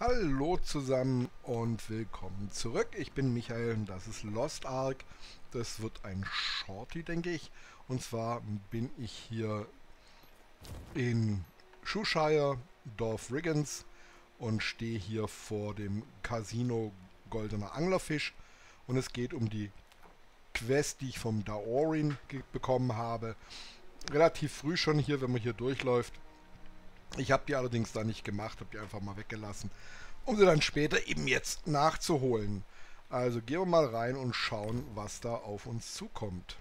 Hallo zusammen und willkommen zurück. Ich bin Michael und das ist Lost Ark. Das wird ein Shorty, denke ich. Und zwar bin ich hier in Shropshire, Dorf Riggins, und stehe hier vor dem Casino Goldener Anglerfisch. Und es geht um die Quest, die ich vom Daorin bekommen habe. Relativ früh schon hier, wenn man hier durchläuft. Ich habe die allerdings da nicht gemacht, habe die einfach mal weggelassen, um sie dann später eben jetzt nachzuholen. Also gehen wir mal rein und schauen, was da auf uns zukommt.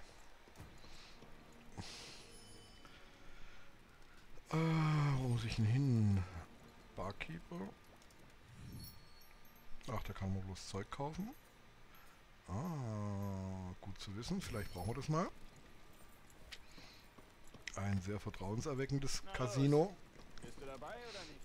Wo muss ich denn hin? Barkeeper. Ach, da kann man bloß Zeug kaufen. Gut zu wissen. Vielleicht brauchen wir das mal. Ein sehr vertrauenserweckendes Casino. Bist du dabei oder nicht?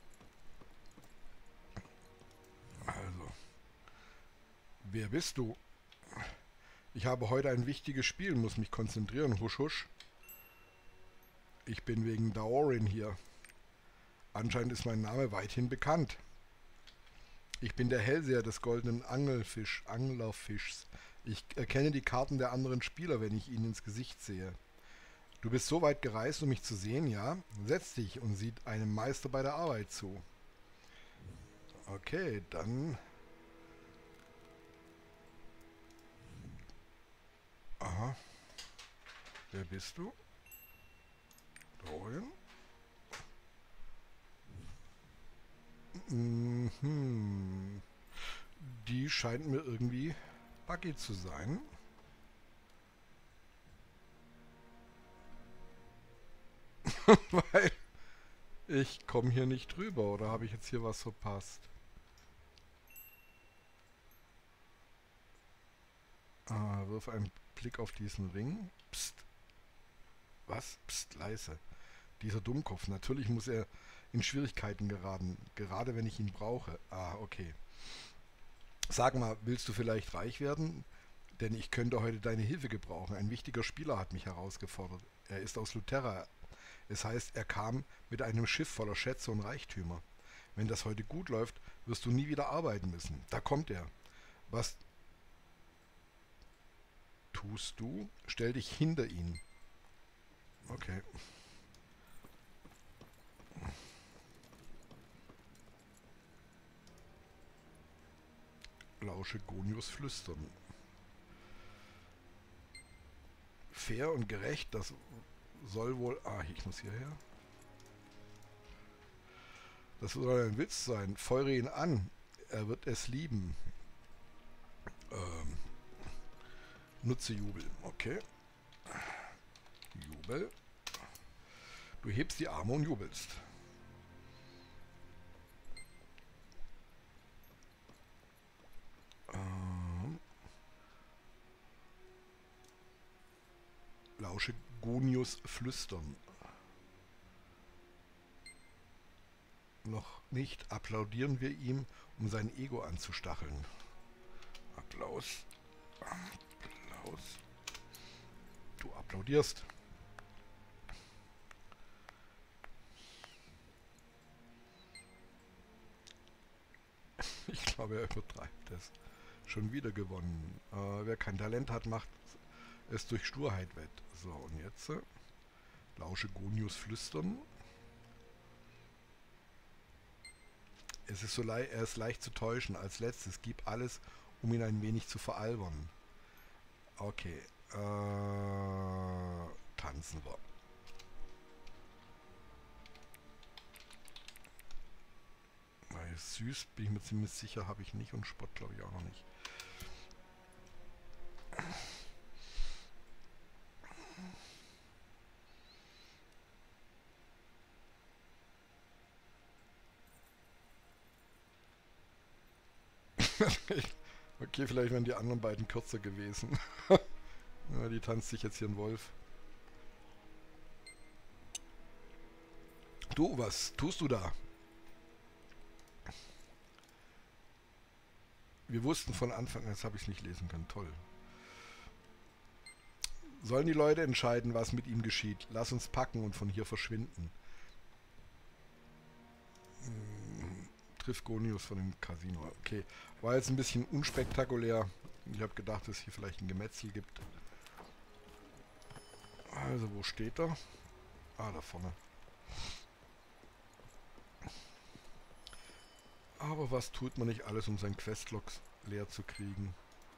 Also, wer bist du? Ich habe heute ein wichtiges Spiel, muss mich konzentrieren. Husch, husch. Ich bin wegen Daorin hier. Anscheinend ist mein Name weithin bekannt. Ich bin der Hellseher des goldenen Anglerfischs. Ich erkenne die Karten der anderen Spieler, wenn ich ihnen ins Gesicht sehe. Du bist so weit gereist, um mich zu sehen, ja? Setz dich und sieh einem Meister bei der Arbeit zu. Okay, dann... Aha. Wer bist du? Dorian? Mhm. Die scheint mir irgendwie buggy zu sein. Weil ich komme hier nicht drüber. Oder habe ich jetzt hier was verpasst? Wirf einen Blick auf diesen Ring. Psst. Was? Psst, leise. Dieser Dummkopf. Natürlich muss er in Schwierigkeiten geraten. Gerade wenn ich ihn brauche. Okay. Sag mal, willst du vielleicht reich werden? Denn ich könnte heute deine Hilfe gebrauchen. Ein wichtiger Spieler hat mich herausgefordert. Er ist aus Luterra. Es heißt, er kam mit einem Schiff voller Schätze und Reichtümer. Wenn das heute gut läuft, wirst du nie wieder arbeiten müssen. Da kommt er. Was tust du? Stell dich hinter ihn. Okay. Lausche Gonius flüstern. Fair und gerecht, das soll wohl... ich muss hierher. Das soll ein Witz sein. Feuere ihn an. Er wird es lieben. Nutze Jubel. Okay. Jubel. Du hebst die Arme und jubelst. Lausche Gonius flüstern. Noch nicht applaudieren wir ihm, um sein Ego anzustacheln. Applaus. Applaus. Du applaudierst. Ich glaube, er übertreibt es. Schon wieder gewonnen. Wer kein Talent hat, macht es durch Sturheit wett. So, und jetzt lausche Gonius flüstern. Es ist er ist leicht zu täuschen. Als letztes, gib alles, um ihn ein wenig zu veralbern. Okay. Tanzen wir. Süß, bin ich mir ziemlich sicher, habe ich nicht, und Spott glaube ich auch noch nicht. Okay, vielleicht wären die anderen beiden kürzer gewesen. Ja, die tanzt sich jetzt hier ein Wolf. Du, was tust du da? Wir wussten von Anfang an, jetzt habe ich es nicht lesen können. Toll. Sollen die Leute entscheiden, was mit ihm geschieht? Lass uns packen und von hier verschwinden. Trifft Gonius von dem Casino. Okay, war jetzt ein bisschen unspektakulär. Ich habe gedacht, dass es hier vielleicht ein Gemetzel gibt. Also, wo steht er? Ah, da vorne. Aber was tut man nicht alles, um sein Questlogs leer zu kriegen?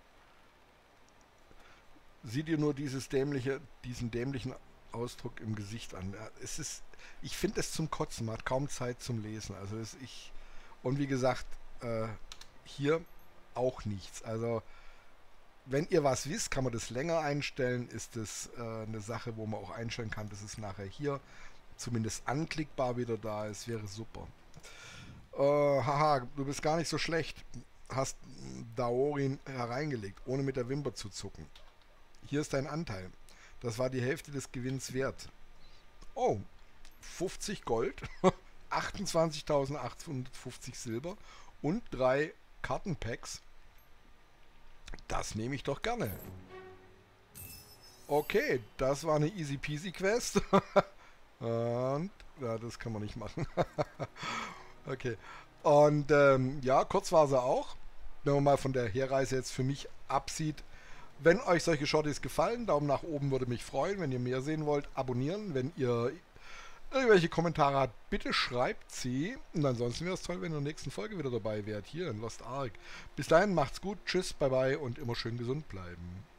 Sieh dir nur diesen dämlichen Ausdruck im Gesicht an. Ja, ich finde es zum Kotzen, man hat kaum Zeit zum Lesen. Also und wie gesagt, hier auch nichts. Also wenn ihr was wisst, kann man das länger einstellen. Ist das eine Sache, wo man auch einstellen kann, dass es nachher hier zumindest anklickbar wieder da ist. Wäre super. Haha, du bist gar nicht so schlecht. Hast Daorin hereingelegt, ohne mit der Wimper zu zucken. Hier ist dein Anteil. Das war die Hälfte des Gewinns wert. Oh, 50 Gold, 28.850 Silber und 3 Kartenpacks. Das nehme ich doch gerne. Okay, das war eine easy peasy Quest. Und, ja, das kann man nicht machen. Okay. Und ja, kurz war sie auch. Wenn man mal von der Herreise jetzt für mich absieht. Wenn euch solche Shorties gefallen, Daumen nach oben würde mich freuen. Wenn ihr mehr sehen wollt, abonnieren. Wenn ihr irgendwelche Kommentare habt, bitte schreibt sie. Und ansonsten wäre es toll, wenn ihr in der nächsten Folge wieder dabei wärt. Hier in Lost Ark. Bis dahin, macht's gut. Tschüss, bye bye und immer schön gesund bleiben.